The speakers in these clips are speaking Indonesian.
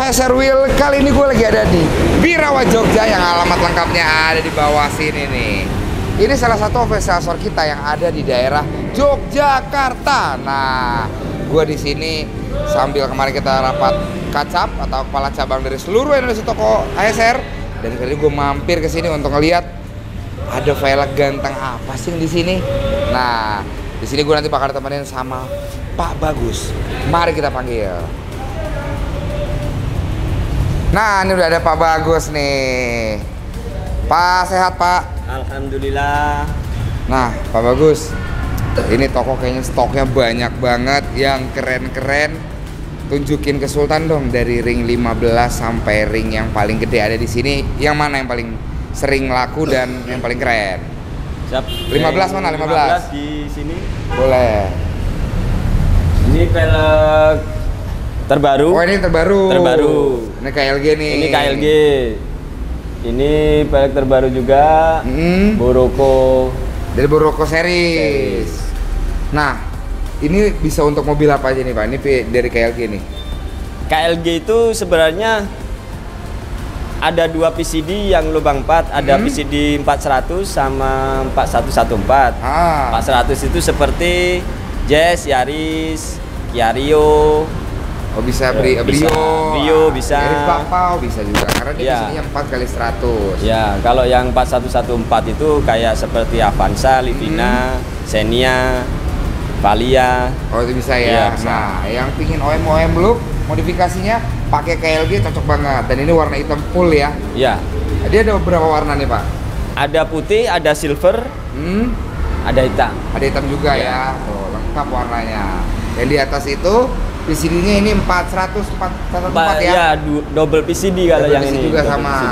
HSR Wheel. Kali ini gue lagi ada di Birawa Jogja yang alamat lengkapnya ada di bawah sini nih. Ini salah satu official store kita yang ada di daerah Yogyakarta. Nah, gue di sini sambil kemarin kita rapat kacap atau kepala cabang dari seluruh Indonesia toko HSR, dan kali ini gue mampir ke sini untuk ngeliat ada velg ganteng apa sih di sini. Nah, di sini gue nanti bakal temenin sama Pak Bagus. Mari kita panggil. Nah, ini udah ada Pak Bagus nih. Pak, sehat Pak? Alhamdulillah. Nah, Pak Bagus, ini toko kayaknya stoknya banyak banget yang keren-keren. Tunjukin ke Sultan dong, dari ring 15 sampai ring yang paling gede ada di sini. Yang mana yang paling sering laku dan yang paling keren? Siap. 15 mana? 15 di sini. Boleh. Ini velg terbaru. Oh, ini terbaru. Terbaru. Ini KLG nih. Ini KLG. Ini velg terbaru juga. Boroko. Dari Boroko series. Nah, ini bisa untuk mobil apa aja nih Pak? Ini dari KLG nih. KLG itu sebenarnya ada dua PCD yang lubang 4, ada PCD 400 sama 4114. 400 itu seperti Jazz, Yaris, Kia Rio. Oh, bisa Brio bisa. Yaris Bakpao bisa juga karena dia PCD-nya 4x100. Ya, kalau yang 4114 itu kayak seperti Avanza, Livina, Xenia, Valia. Oh, itu bisa ya. Iya, bisa. Nah, yang pingin OM look modifikasinya pakai KLG cocok banget. Dan ini warna hitam full ya. Iya. Dia ada beberapa warna nih Pak. Ada putih, ada silver, ada hitam. Ada hitam juga ya. Tuh, lengkap warnanya. Dan di atas itu PCD-nya ini 404 ya. Ya, double PCD kalau yang ini. Juga sama. PCD.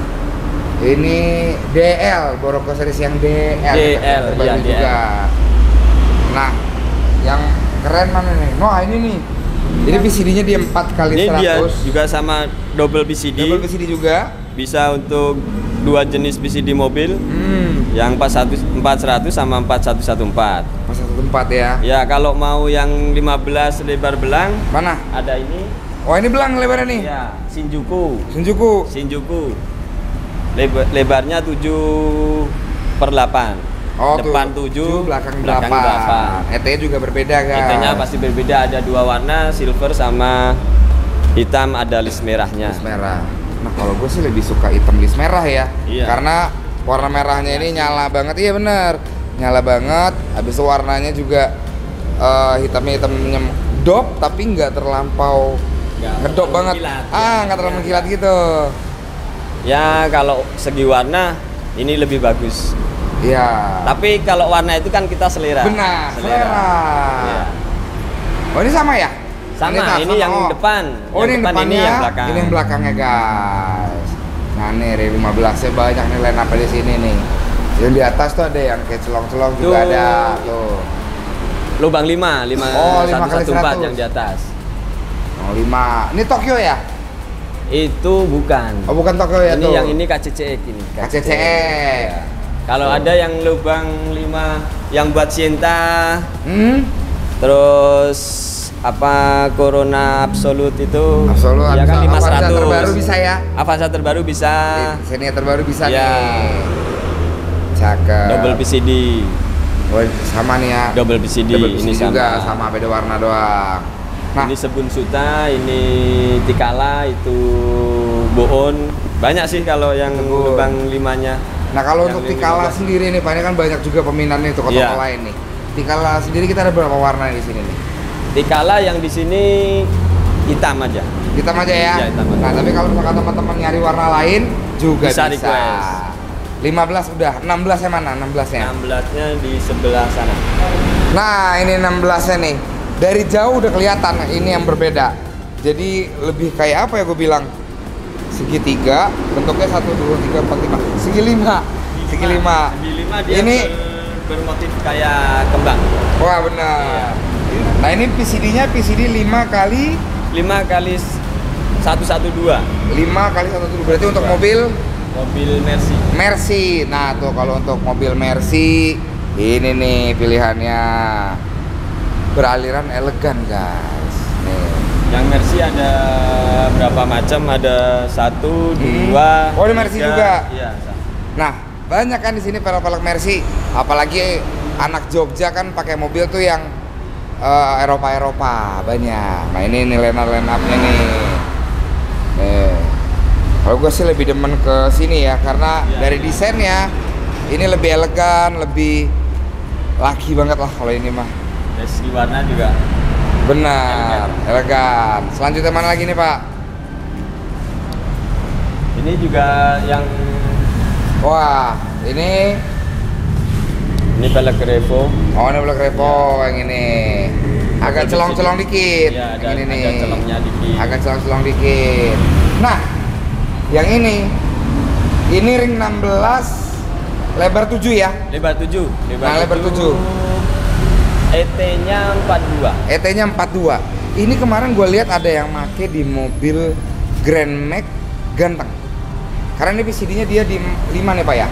Ini DL, Boroko series yang DL. DL, ya, DL. Juga. Nah, yang keren mana nih? Wah, ini nih. Jadi PCD-nya dia 4x100. Ini dia juga sama double PCD. Double PCD juga. Bisa untuk dua jenis PCD mobil. Yang 400 sama 4114. 414 ya. Ya, kalau mau yang 15 lebar belang, Mana? ada ini. Oh, ini belang lebarnya nih. Ya, Shinjuku. Shinjuku. Lebarnya 7/8. Oh, Depan 7, belakang 8. ET-nya juga berbeda kan? ET-nya pasti berbeda, ada dua warna, silver sama hitam, ada list merahnya. List merah. Nah, kalau gue sih lebih suka hitam list merah ya. Iya. Karena warna merahnya ini nyala banget. Iya bener, nyala banget. Habis itu warnanya juga hitamnya dop, tapi nggak terlampau ngedop banget. Kilat, nggak terlalu mengkilat gitu. Ya, kalau segi warna ini lebih bagus. Iya. Tapi kalau warna itu kan kita selera. Benar, selera. Ya. Oh, ini sama ya? Sama, ini yang depan. Oh, ini yang depan, depannya, ini yang belakang. Ini yang belakangnya, guys. Nah, nih dari 15-nya banyak nih line up di sini nih. Yang di atas tuh ada yang kayak celong-celong juga ada tuh. Lubang 5 Oh, 114 yang di atas. Oh, 5. Ini Tokyo ya? Itu bukan. Oh, bukan Tokyo ya ini tuh. Yang ini KCCX ini. KCCX. Ya. Kalau ada yang lubang 5 yang buat Sienta. Terus apa Corona Absolut itu? Absolut. Ya kan 500. Avanza terbaru bisa ya? Avanza terbaru bisa. Xenia terbaru bisa ya. nih. Cakep. Double PCD. Oh, sama nih ya. Double PCD. Double PCD ini juga sama beda warna doang. Nah, ini Sebun Suta, ini Tikala, itu Boon. Banyak sih kalau yang lubang 5-nya. Nah, kalau untuk Tikala sendiri nih Pak, ini kan banyak juga peminat nih toko-toko lain nih. Tikala sendiri kita ada berapa warna di sini nih? Tikala yang di sini hitam aja. Hitam aja ya? Ya, hitam aja. Nah, tapi kalau misalkan teman-teman nyari warna lain juga bisa. Request. 15 udah, 16-nya mana? 16-nya? 16-nya di sebelah sana. Nah, ini 16-nya nih. Dari jauh udah kelihatan ini yang berbeda. Jadi lebih kayak apa ya gue bilang? Segitiga, bentuknya 1, 2, 3, 4, 5. Segi 5. Segi 5 dia ini bermotif kayak kembang. Wah, benar. Iya. Nah, ini PCD-nya PCD 5 kali 112. 5 kali 1 berarti untuk mobil Mercy. Nah, tuh kalau untuk mobil Mercy ini nih pilihannya. Beraliran elegan, guys. Nih. Yang Mercy ada berapa macam? Ada 1, 2. Oh, ada Mercy 3. juga. Iya. Nah, banyak kan di sini velg-velg Mercy. Apalagi anak Jogja kan pakai mobil tuh yang Eropa banyak. Nah, ini line up-nya nih. Kalau gue sih lebih demen ke sini ya, karena dari desainnya ini lebih elegan, lebih laki banget lah kalau ini mah. Dari segi warna juga. Benar, elegan. Selanjutnya mana lagi nih Pak? Ini juga yang Wah, ini velg Revo. Oh, ini velg Revo yang ini. Agak celong-celong dikit. Iya, ada yang ini nih. celongnya dikit. Agak celong-celong dikit. Nah, yang ini ring 16 lebar 7 ya? Lebar 7. Lebar 7. ET-nya 42. ET-nya 42. Ini kemarin gue lihat ada yang make di mobil Grand Max ganteng. Karena ini PCD-nya dia di 5 nih Pak ya?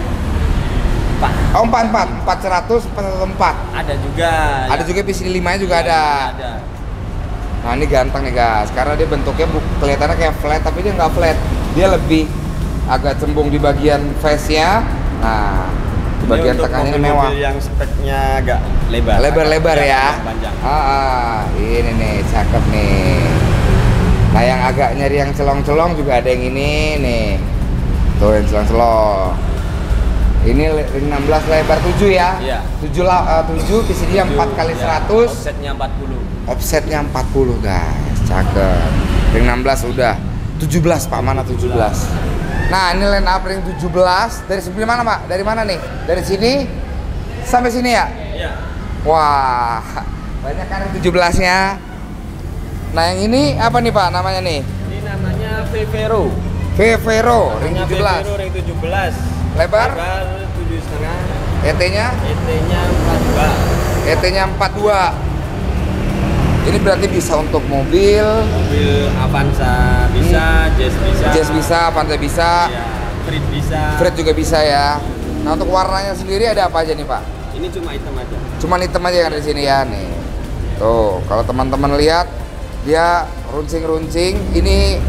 4. Oh, 400, 414. Ada juga. Ada juga PCD 5-nya juga ada. Ada. Nah, ini ganteng nih guys, karena dia bentuknya kelihatannya kayak flat, tapi dia nggak flat. Dia lebih agak cembung di bagian face-nya. Nah, di bagian tengahnya ini mewah. Mobil yang speknya agak lebar. Lebar-lebar ya. Panjang. Ini nih, cakep nih. Nah, yang agak nyari yang celong-celong juga ada yang ini nih. Tuh yang celong-celong. Ini ring 16 lebar 7 ya? Iya. 7 PCD yang 4x100. Offsetnya 40. Offsetnya 40 guys, cakep. Ring 16 udah. 17 Pak, mana 17? Nah, ini line up ring 17. Dari sebelah mana Pak? Dari mana nih? Dari sini sampai sini ya? Iya. Wah, banyak kan ring 17-nya. Nah, yang ini apa nih Pak namanya nih? Ini namanya Vevero. Vevero, ring 17. Vevero ring 17. Lebar? Lebar 7,5. ET-nya? ET-nya 42. ET-nya 42. Ini berarti bisa untuk mobil Avanza bisa, Jazz bisa. Jazz bisa, Avanza bisa, Ya, Freed bisa. Freed juga bisa ya. Nah, untuk warnanya sendiri ada apa aja nih Pak? Ini cuma hitam aja. Cuman hitam aja yang ada di sini ya nih. Tuh, kalau teman-teman lihat dia runcing-runcing, ini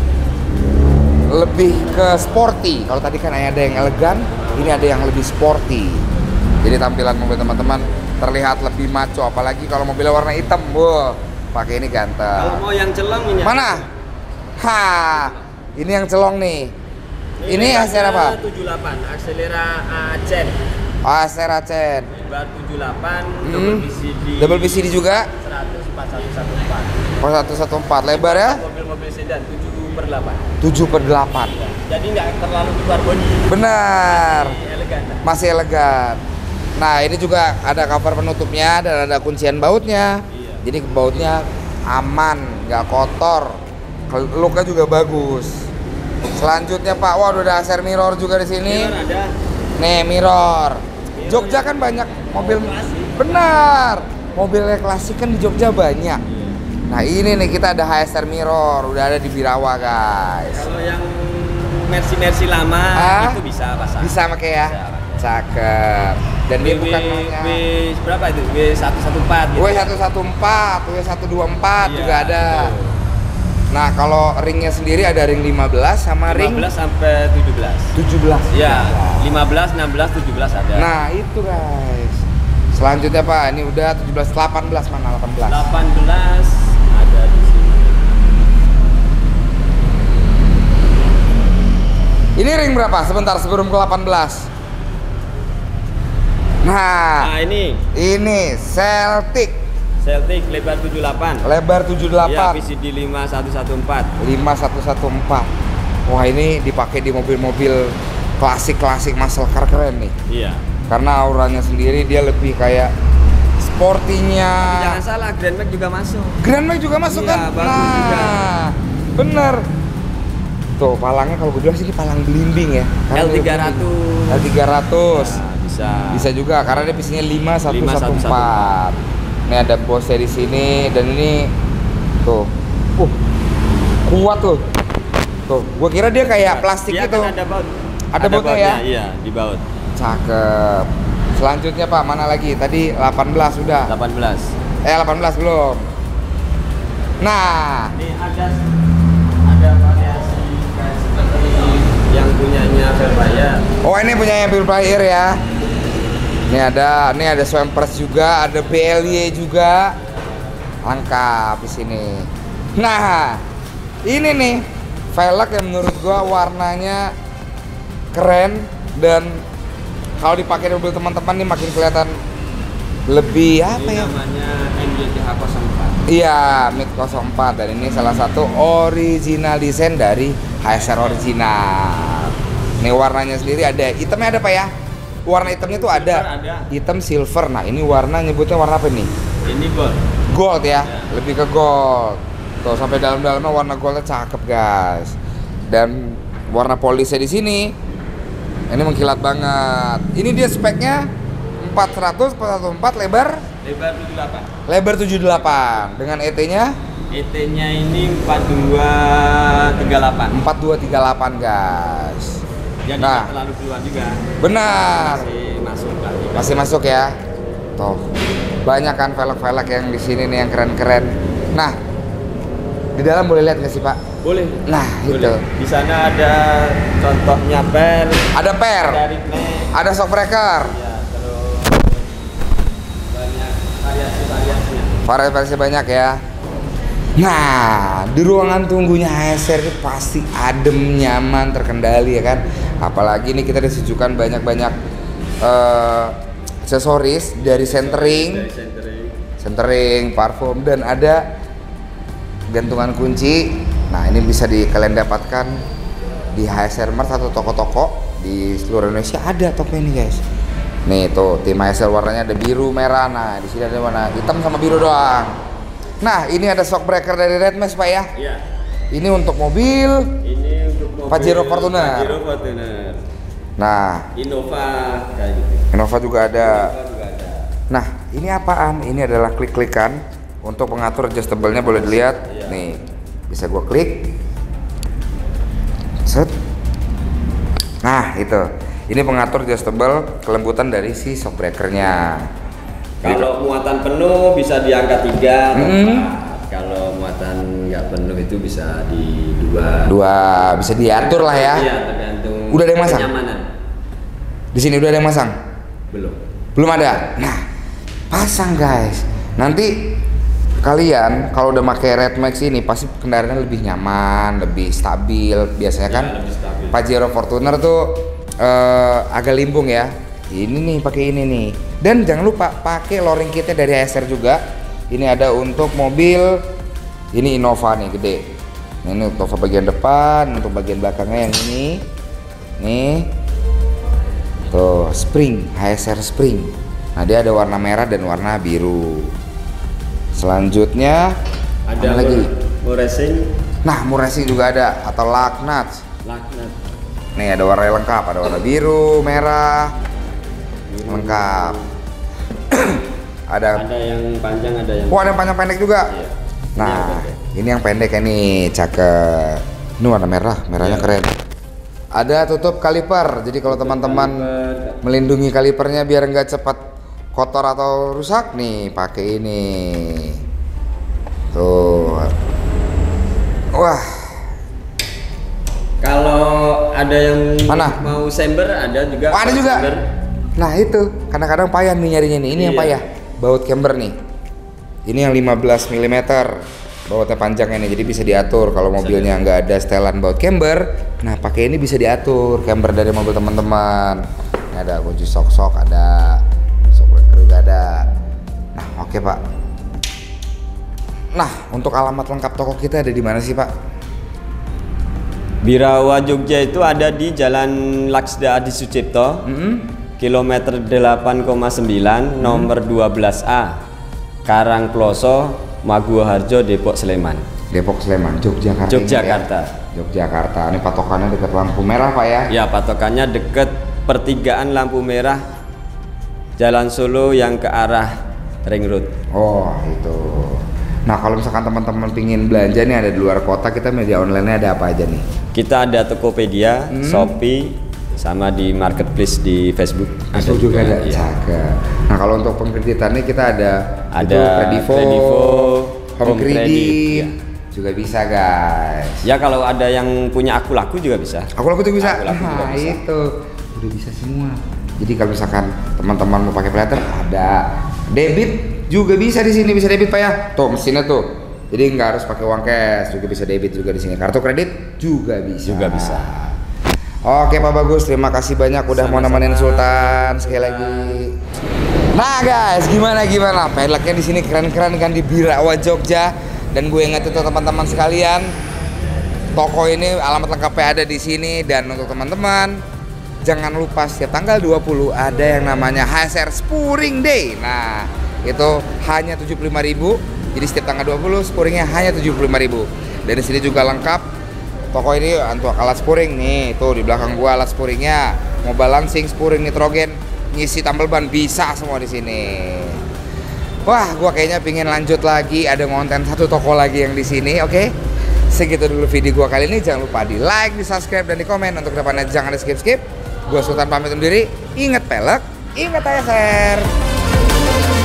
lebih ke sporty. Kalau tadi kan ada yang elegan, ini ada yang lebih sporty. Jadi tampilan mobil teman-teman terlihat lebih maco, apalagi kalau mobilnya warna hitam. Wah, pakai ini Kalau ganteng. mau yang celong ini. Mana? Ha, ini yang celong nih. Ini hasil apa? 78, akselera Acen. Asera Cen. Lebar 78, double PCD. Double PCD juga. 100 4114. Oh, 114 lebar ya? Mobil-mobil sedan 7/8. 7/8. Jadi nggak terlalu keluar bodi. Benar. Elegan. Masih elegan. Nah, ini juga ada cover penutupnya dan ada kuncian bautnya. Iya. Jadi bautnya aman, nggak kotor. Looknya juga bagus. Selanjutnya Pak, wah udah ada AC mirror juga di sini. Mirror ada. Nih mirror. Jogja kan banyak mobil. Klasik. Benar. Mobilnya klasik kan di Jogja banyak. Nah, ini nih kita ada HSR mirror, udah ada di Birawa guys. Kalau yang Mercy lama itu bisa pasang. Bisa pakai ya. Bisa pakai. Cakep. Dan dia bukan hanya berapa itu? W114 gitu. W114, W124 Iya, juga ada. betul. Nah, kalau ringnya sendiri ada ring 15 sama 15 ring sampai 17. 17. Ya, 15, 16, 17 ada. Nah, itu guys. Selanjutnya Pak, ini udah 17, 18 mana 18? 18 ada di sini. Ini ring berapa? Sebentar sebelum ke 18. Nah, ini Celtic. Celtic lebar 78. Lebar 78. Ya, PCD 5114. 5114. Wah, ini dipakai di mobil-mobil klasik-klasik muscle car keren nih. Iya. Karena auranya sendiri dia lebih kayak sportinya. Jangan salah, Grand Max juga masuk. Grand Max juga masuk Iya, kan? bagus juga. Bener. Tuh, palangnya kalau gue bilang sih palang belimbing ya. Karena L300. L300. Nah, bisa. Bisa juga karena dia PCD-nya 5114. Ini ada bosnya di sini dan ini tuh. Kuat tuh. Tuh, gua kira dia kayak plastik Dia gitu. kan ada baut. Ada bautnya ya? Iya, di baut. Cakep. Selanjutnya Pak, mana lagi? Tadi 18 sudah. 18. 18 belum. Nah, Ini ada variasi kayak seperti yang punyanya Velfire. oh ini punya yang Velfire ya. Ini ada Swampers juga, ada BLY juga. Lengkap di sini. Nah, ini nih velg yang menurut gua warnanya keren dan kalau dipakai di mobil teman-teman nih makin kelihatan lebih apa Ini ya? namanya MYTH04. Iya, MIT 04 dan ini salah satu original desain dari HSR original. Ini warnanya sendiri ada, hitamnya ada Pak ya? Warna hitamnya tuh Silver ada. ada. Hitam silver. Nah, ini warna nyebutnya warna apa nih? Ini gold. Gold ya, Ya. lebih ke gold. Tuh sampai dalam-dalamnya warna goldnya cakep guys. Dan warna polisnya di sini ini mengkilat banget. Ini dia speknya 400 414 lebar Lebar 78. lebar 78 dengan ET-nya ET-nya ini 4238. 4238 guys. Jadi Nah. nggak terlalu keluar juga. Benar. Masih masuk lah. Masih masuk ya. Tuh. Banyak kan velg-velg yang di sini nih yang keren-keren. Nah, di dalam boleh lihat nggak sih Pak? Boleh. Nah, Boleh. itu. Di sana ada contohnya per, Ada per, dari play. ada shock breaker, Ya, terus banyak variasi-variasinya. variasi banyak ya. Nah, di ruangan tunggunya HSR ini pasti adem, nyaman, terkendali ya kan. Apalagi ini kita disuguhkan banyak-banyak aksesoris dari centering, Dari centering. centering, parfum dan ada gantungan kunci. Nah, ini bisa kalian dapatkan di HSR Mart atau toko-toko di seluruh Indonesia ada toko ini guys. Nih tuh tim HSR warnanya ada biru, merah. Nah, di sini ada warna hitam sama biru doang. Nah, ini ada shock breaker dari Redmax Pak ya. Iya. Ini untuk mobil. Ini untuk mobil Pajero Fortuner. Pajero Fortuner. Nah, Innova kayak gitu. Innova juga ada. Innova juga ada. Nah, ini apaan? Ini adalah klik-klikan untuk pengatur adjustable-nya boleh dilihat. Iya. Nih, bisa gua klik. Set. Nah, itu. Ini pengatur adjustable kelembutan dari si shock breaker-nya. Kalau muatan penuh bisa di angka 3 atau Hmm. 4. Kalau muatan nggak penuh itu bisa di 2. Dua bisa diatur lah ya. Iya, tergantung Udah ada yang masang? kenyamanan. Di sini udah ada yang masang? Belum. Belum ada. Nah, pasang guys. Nanti kalian kalau udah pakai Redmax ini pasti kendaraannya lebih nyaman, lebih stabil. Biasanya kan Ya, lebih stabil. Pajero Fortuner tuh agak limbung ya. Ini nih pakai ini nih. Dan jangan lupa pakai lowering kitnya dari HSR juga. Ini ada untuk mobil. Ini Innova nih gede. Ini Innova bagian depan, untuk bagian belakangnya yang ini. Nih. Tuh, spring, HSR spring. Nah, dia ada warna merah dan warna biru. Selanjutnya Ada apa lagi? racing, Nah, Murracing juga ada atau lug nuts. laknat. Nih ada warna lengkap, ada warna biru, merah, lengkap. Ada yang panjang, ada yang Wah, ada yang panjang pendek juga. Iya. Nah, Ini ini yang pendek ya nih, cakep. Ini warna merah, merahnya Iya. keren. Ada tutup kaliper, jadi kalau teman-teman kaliper. melindungi kalipernya biar nggak cepat kotor atau rusak nih, pakai ini. Tuh. Wah, Kalau ada yang Mana? mau sember ada juga. oh, ada kalau juga. sember. Nah itu, kadang-kadang payah nih nyarinya nih. Ini yang Iya. payah, baut camber nih. Ini yang 15 mm bautnya panjangnya nih, jadi bisa diatur. Kalau mobilnya nggak ada setelan baut camber, nah pakai ini bisa diatur camber dari mobil teman-teman. Ini ada kunci sok-sok, ada shock breaker juga ada. Nah oke Pak. Nah untuk alamat lengkap toko kita ada di mana sih Pak? Birawa Jogja itu ada di Jalan Laksda Adi Sucipto, kilometer 8,9, nomor 12A, Karangploso, Maguwoharjo, Depok, Sleman. Depok Sleman, Yogyakarta. ini Yogyakarta. ya. Yogyakarta. Ini patokannya dekat lampu merah Pak ya? Ya, patokannya deket pertigaan lampu merah Jalan Solo yang ke arah Ring Road. Oh itu. Nah kalau misalkan teman-teman pingin belanja nih ada di luar kota, kita media online-nya ada apa aja nih? Kita ada Tokopedia, Shopee, sama di marketplace di Facebook. Itu juga ada. Iya. Cakep. Nah kalau untuk pengkreditannya kita ada Ada itu Kredivo, Kredivo, home credit, ya. juga bisa guys. Ya kalau ada yang punya aku laku juga bisa. Aku laku tuh bisa. Aku laku juga Nah bisa. itu udah bisa semua. Jadi kalau misalkan teman-teman mau pakai playter ada, debit juga bisa di sini, bisa debit Pak ya. Tuh mesinnya tuh. Jadi nggak harus pakai uang cash, juga bisa debit juga di sini. Kartu kredit juga bisa. Juga bisa. Oke Pak Bagus, terima kasih banyak udah mau nemenin Sultan sekali lagi. Nah guys, gimana peleknya di sini keren-keren kan di Birawa Jogja. Dan gue ingetin tuh teman-teman sekalian, toko ini alamat lengkapnya ada di sini. Dan untuk teman-teman, jangan lupa setiap tanggal 20 ada yang namanya HSR Spuring Day. Nah, itu hanya 75.000. Jadi setiap tanggal 20 spuringnya hanya 75.000. Dan di sini juga lengkap. Toko ini untuk alat spuring nih, tuh di belakang gua alat spuringnya. Mau balancing, spuring nitrogen, ngisi tambal ban bisa semua di sini. Wah, gua kayaknya pingin lanjut lagi, ada konten satu toko lagi yang di sini, oke? Segitu dulu video gua kali ini. Jangan lupa di like, di subscribe, dan di komen. Untuk kedepannya jangan di skip-skip. Gua Sultan pamit undur diri. Ingat pelek, ingat HSR.